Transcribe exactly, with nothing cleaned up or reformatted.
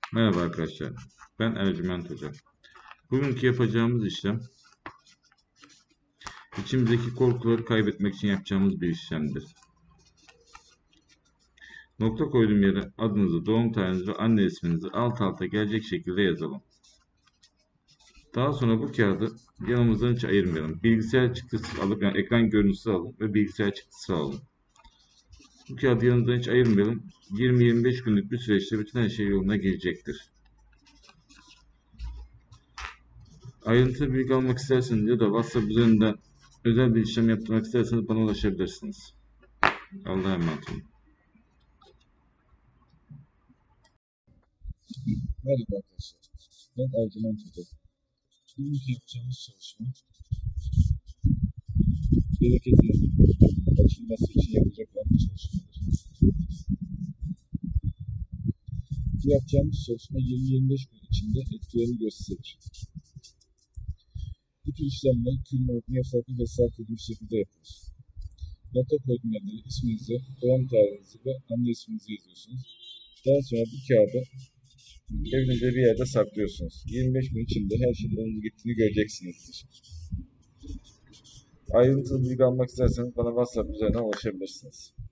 Merhaba arkadaşlar, ben Ercüment Hoca. Bugünkü yapacağımız işlem, içimizdeki korkuları kaybetmek için yapacağımız bir işlemdir. Nokta koyduğum yere adınızı, doğum tarihinizi ve anne isminizi alt alta gelecek şekilde yazalım. Daha sonra bu kağıdı yanımızdan hiç ayırmayalım. Bilgisayar çıktısı alıp, yani ekran görüntüsü alın ve bilgisayar çıktısı alın. Bu kağıdı yanımızdan hiç ayırmayalım. yirmi yirmi beş günlük bir süreçte bütün her şey yoluna girecektir. Ayrıntılı bilgi almak isterseniz ya da WhatsApp üzerinden özel bir işlem yaptırmak isterseniz bana ulaşabilirsiniz. Allah'a emanet olun. Merhaba arkadaşlar. Ben Ercüment Hoca. Bugünkü yapacağımız çalışma bereketinizin açılması için yapacak olan bir çalışmadır. Bu yapacağımız çalışma yirmi yirmi beş gün içinde etkilerini gösterir. Bu tür işlemler küllimatını yasaklı ve saklı bir şekilde yapılır. Nota koyduğum yerlere isminizi, doğum tarihinizi ve anne isminizi yazıyorsunuz. Daha sonra bu kağıdı evinizde bir yerde saklıyorsunuz. yirmi beş gün içinde her şeyin yolunda gittiğini göreceksinizdir. Ayrıntılı bilgi almak isterseniz bana WhatsApp üzerinden ulaşabilirsiniz.